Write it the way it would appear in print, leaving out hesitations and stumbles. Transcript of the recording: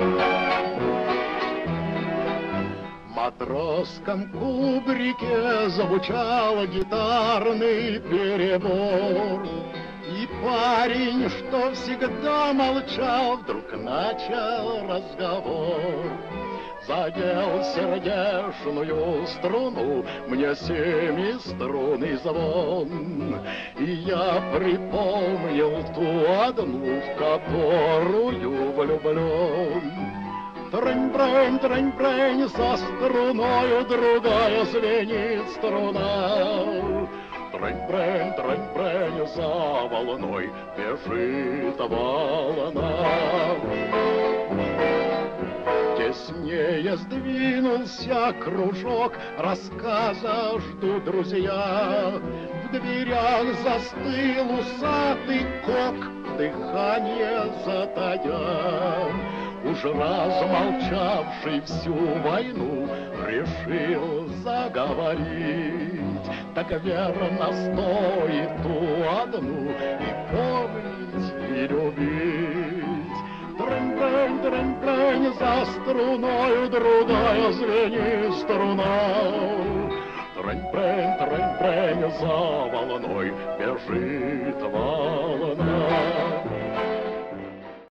В матросском кубрике звучал гитарный перебор. И парень, что всегда молчал, вдруг начал разговор. Задел сердечную струну мне семиструнный звон, и я припомнил ту одну, в которую влюблен. Трынь-брынь, трынь-брынь, за струною другая звенит струна. Трынь-брынь, трынь-брынь, за волной бежит волна. Теснее сдвинулся кружок, рассказа ждут друзья. В дверях застыл усатый кок, дыхание затая. Уж раз молчавший всю войну решил заговорить. Так верно стоит ту одну и помнить, и любить. Трынь-брынь, трынь-брынь, за струною другая звенит струна. Трынь-брынь, трынь-брынь, за волной бежит волна.